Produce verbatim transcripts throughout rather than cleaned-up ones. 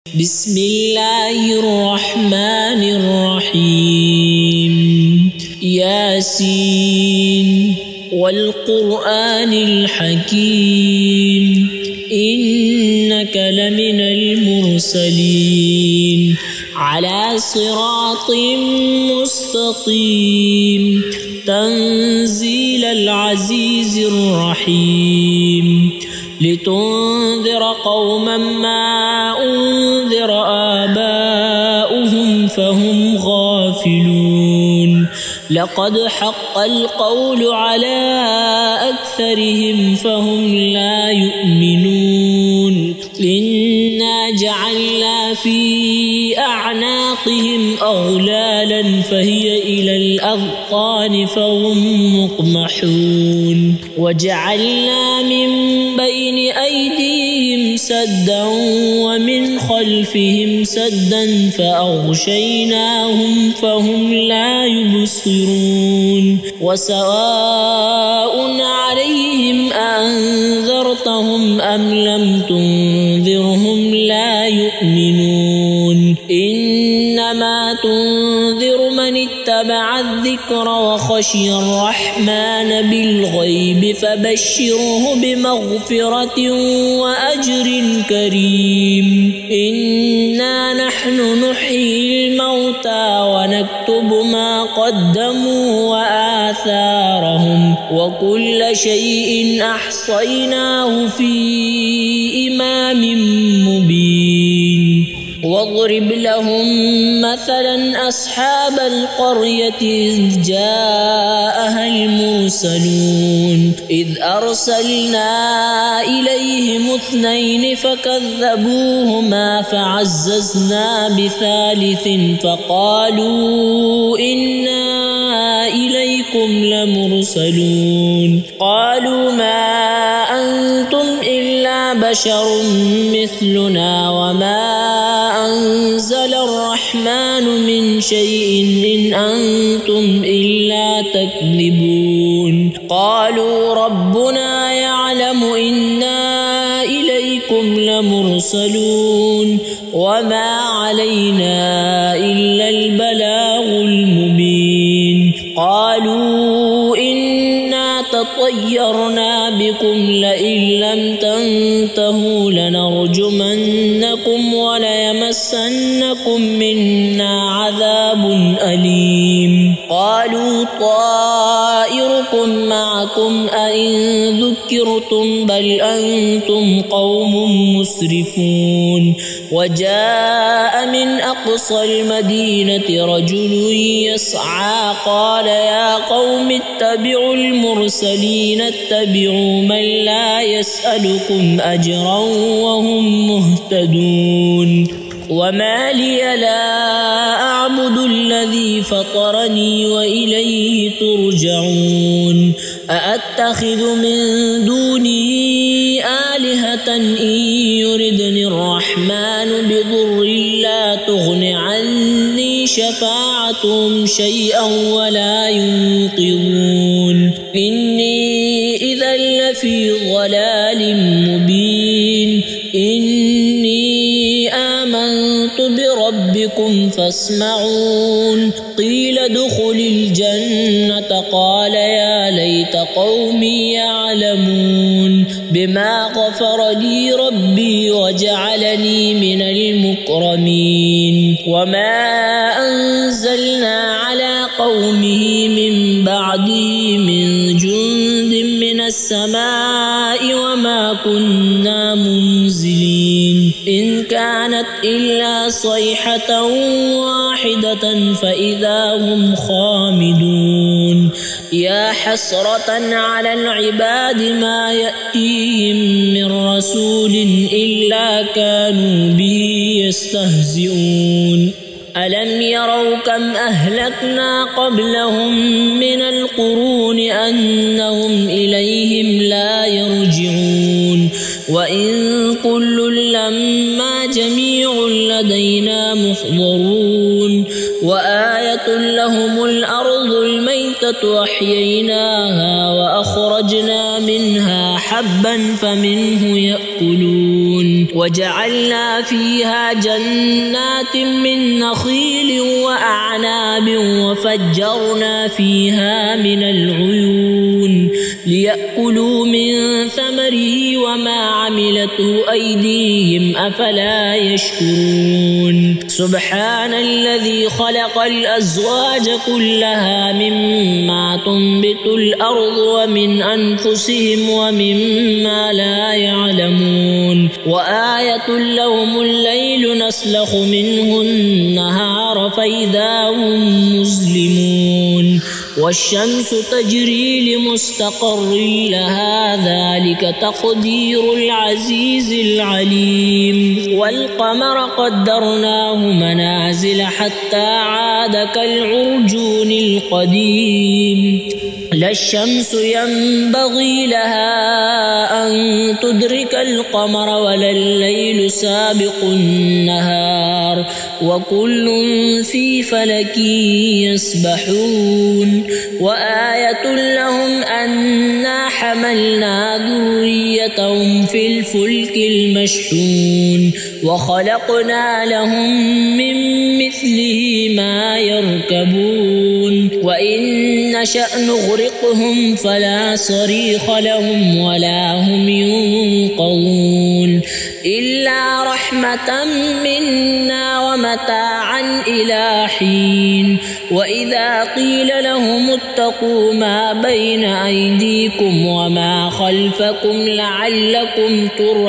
بسم الله الرحمن الرحيم. ياسين والقرآن الحكيم إنك لمن المرسلين على صراط مستقيم تنزيل العزيز الرحيم لتنذر قوما ما أنذر آباؤهم فهم غافلون لقد حق القول على أكثرهم فهم لا يؤمنون إنا جعلنا في أعناقهم أغلالا فهي إلى الأذقان فهم مقمحون وجعلنا من بين أيديهم سدا ومن خلفهم سدا فأغشيناهم فهم لا يبصرون وسواء عليهم أنذرتهم أم لم تنذرهم لا يؤمنون إنما تنذر من اتبع الذكر وخشي الرحمن بالغيب فبشره بمغفرة وأجر كريم إنا نحن نحيي الموتى ونكتب ما قدموا وآثارهم وكل شيء أحصيناه في إمام مبين واضرب لهم مثلا أصحاب القرية إذ جاءها المرسلون إذ أرسلنا إليهم اثنين فكذبوهما فعززنا بثالث فقالوا إنا إليكم لمرسلون قالوا ما أنتم إلا بشر مثلنا وما أنزل الرحمن من شيء إن أنتم إلا تكذبون قالوا ربنا يعلم إنا إليكم لمرسلون وما علينا إلا البلاغ المبين قالوا إنا تطيرنا بكم لئن لم تنتهوا لنرجمنكم وليمسنكم منا عذاب أليم قالوا طائركم معكم أئن ذكرتم بل أنتم قوم مسرفون وجاء من أقصى المدينة رجل يسعى قال يا قوم اتبعوا المرسلين اتبعوا من لا يسألكم أجرا وهم مهتدون وما لي لا أعبد الذي فطرني وإليه ترجعون أأتخذ من دونه آلهة إن يردني الرحمن بضر لا تغن عني شفاعتهم شيئا ولا ينقذون إني إذا لفي ضلال مبين إني آمنت بربكم فاسمعون قيل ادخل الجنة قال يا ليت قومي يعلمون بما غفر لي ربي وجعلني من المكرمين وما أنزلنا على قومه من بعده من جند من السماء وما كنا منزلين إن كانت إلا صيحة واحدة فإذا هم خامدون يا حسرة على العباد ما يأتيهم من رسول إلا كانوا به يستهزئون ألم يروا كم أهلكنا قبلهم من القرون أنهم إليهم لا يرجعون وإن كل لما جميع لدينا محضرون وآية لهم الأرض الميتة أحييناها وأخرجنا منها حبا فمنه يأكلون وجعلنا فيها جنات من نخيل وأعناب وفجرنا فيها من العيون ليأكلوا من ثمره وما عملته أيديهم أفلا يشكرون سبحان الذي خلق الأزواج كلها مما تنبت الأرض ومن أنفسهم ومما لا يعلمون وآية لهم الليل نسلخ منه النهار فإذا هم مظلمون والشمس تجري لمستقر لها ذلك تقدير العزيز العليم والقمر قدرناه منازل حتى عاد كالعرجون القديم لا الشمس ينبغي لها أن تدرك القمر ولا الليل سابق النهار وكل في فلك يسبحون وآية لهم أنا حملنا ذريتهم في الفلك المشحون وخلقنا لهم من مثله ما يركبون وإن نشأ نغرقهم فلا صريخ لهم ولا هم ينقذون إلا رحمة منا ومتاعا إلى حين وإذا قيل لهم اتقوا ما بين أيديكم وما خلفكم لعلكم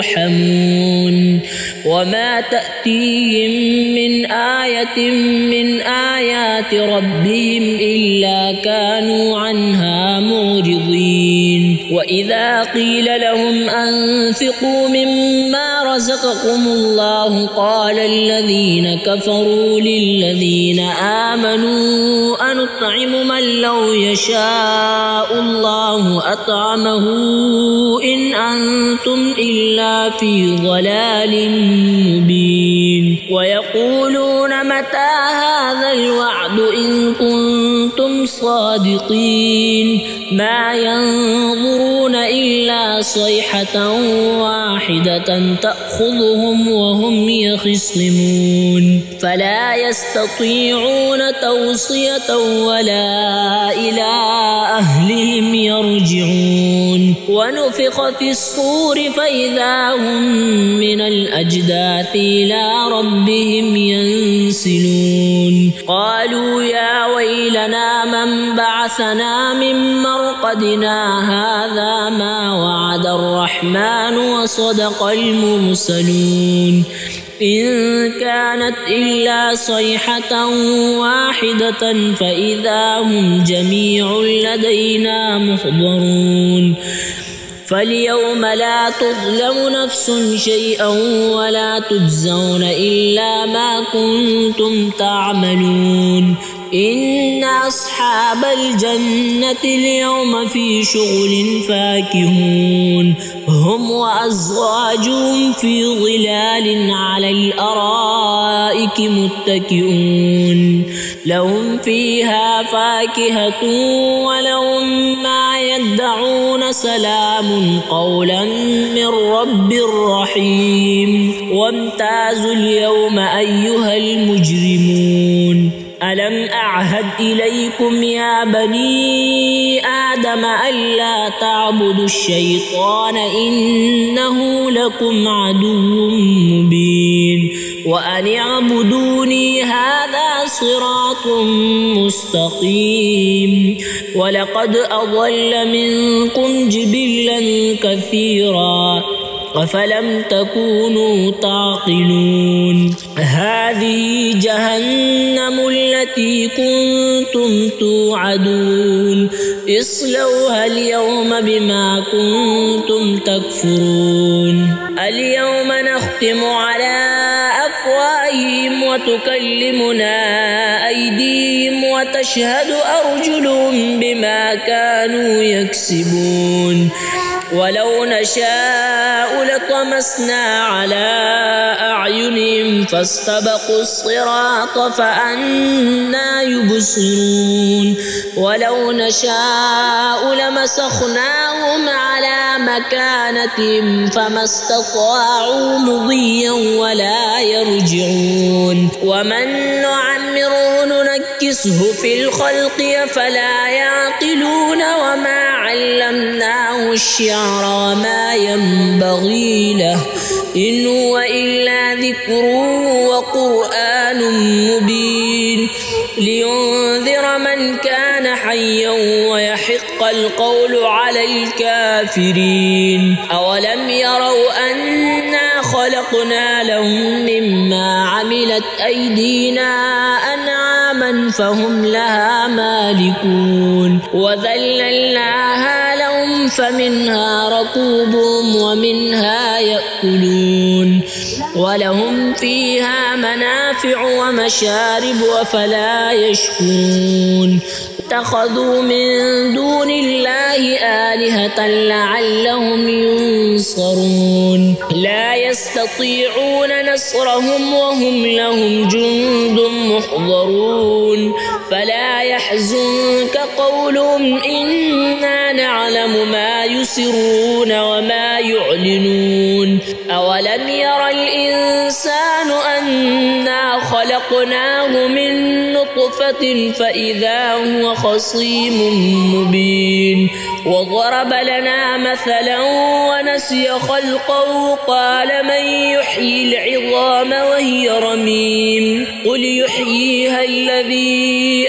ترحمون وما تأتيهم من آية من آيات ربهم إلا كانوا عنها معرضين وإذا قيل لهم أنفقوا مما رزقكم الله قال الذين كفروا للذين آمنوا أنطعم من لو يشاء الله أطعمه إن أنتم إلا في ضلال مبين ويقولون متى هذا الوعد إن كنتم صادقين ما ينظرون إلا صيحة واحدة تأخذهم وهم يخصمون فلا يستطيعون توصية ولا إلى أهلهم يرجعون ونفخ في الصور فإذا هم من الأجداث إلى ربهم ينسلون قالوا يا ويلنا من بعثنا من مرقدنا هذا ما وعد الرحمن وصدق المرسلون إن كانت إلا صيحة واحدة فإذا هم جميع لدينا محضرون فاليوم لا تظلم نفس شيئا ولا تجزون إلا ما كنتم تعملون إن أصحاب الجنة اليوم في شغل فاكهون هم وأزواجهم في ظلال على الأرائك متكئون لهم فيها فاكهة ولهم ما يدعون سلام قولا من رب رحيم وامتازوا اليوم أيها المجرمون ألم أعهد إليكم يا بني آدم ألا تعبدوا الشيطان إنه لكم عدو مبين وأن اعبدوني هذا صراط مستقيم ولقد أضل منكم جبلا كثيرا أفلم تكونوا تعقلون هذه جهنم التي كنتم توعدون اصلوها اليوم بما كنتم تكفرون اليوم نختم على أفواههم بأفواههم وتكلمنا أيديهم وتشهد أرجلهم بما كانوا يكسبون ولو نشاء لطمسنا على أعينهم فاستبقوا الصراط فأنى يبصرون ولو نشاء لمسخناهم على مكانتهم فما استطاعوا مضيا ولا يرجعون ومن نعمره ننكسه في الخلق أفلا يعقلون وما علمناه الشعر وما ينبغي له إن هو إلا ذكر وقرآن مبين لينذر من كان حيا ويحق القول على الكافرين أولم يروا أنا خلقنا لهم مما عملت أيدينا أنعاما فهم لها مالكون وذللناها لهم فمنها ركوبهم ومنها يأكلون ولهم فيها منافع ومشارب أفلا يشكرون اتخذوا من دون الله آلهة لعلهم ينصرون لا يستطيعون نصرهم وهم لهم جند محضرون فلا يحزنك قولهم إنا نعلم ما يسرون وما يعلنون أولم ير الإنسان أنا خلقناه من نطفة فإذا هو خصيم مبين وضرب لنا مثلا ونسي خلقه قال من يحيي العظام وهي رميم قل يحييها الذي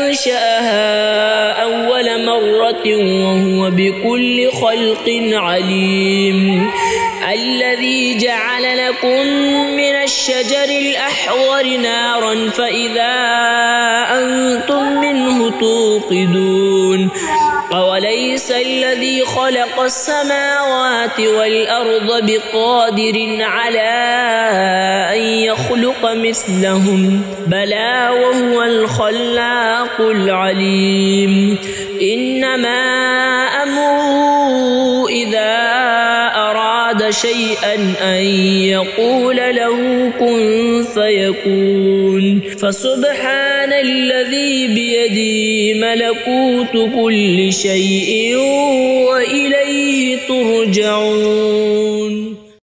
أنشأها أول مرة وهو بكل خلق عليم الذي جعل لكم من الشجر الأحضر نارا فإذا أنتم منه توقدون أوليس الذي خلق السماوات والأرض بقادر على أن يخلق مثلهم بلى وهو الخلاق العليم إنما أمره إذا أراد شيئا أن يقول له كن فيكون فسبحان الذي بيده ملكوت كل شيء وإليه ترجعون.